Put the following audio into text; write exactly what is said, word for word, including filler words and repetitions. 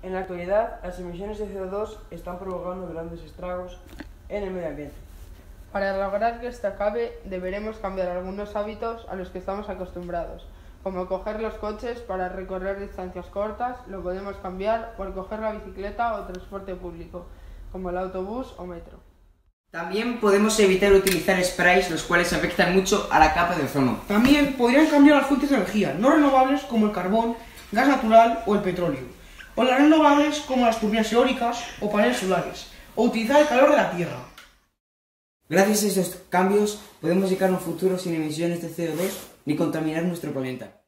En la actualidad, las emisiones de C O dos están provocando grandes estragos en el medio ambiente. Para lograr que esto acabe, deberemos cambiar algunos hábitos a los que estamos acostumbrados, como coger los coches para recorrer distancias cortas. Lo podemos cambiar por coger la bicicleta o transporte público, como el autobús o metro. También podemos evitar utilizar sprays, los cuales afectan mucho a la capa de ozono. También podrían cambiar las fuentes de energía no renovables como el carbón, gas natural o el petróleo, o las renovables como las turbinas eólicas o paneles solares, o utilizar el calor de la tierra. Gracias a estos cambios podemos llegar a un futuro sin emisiones de C O dos ni contaminar nuestro planeta.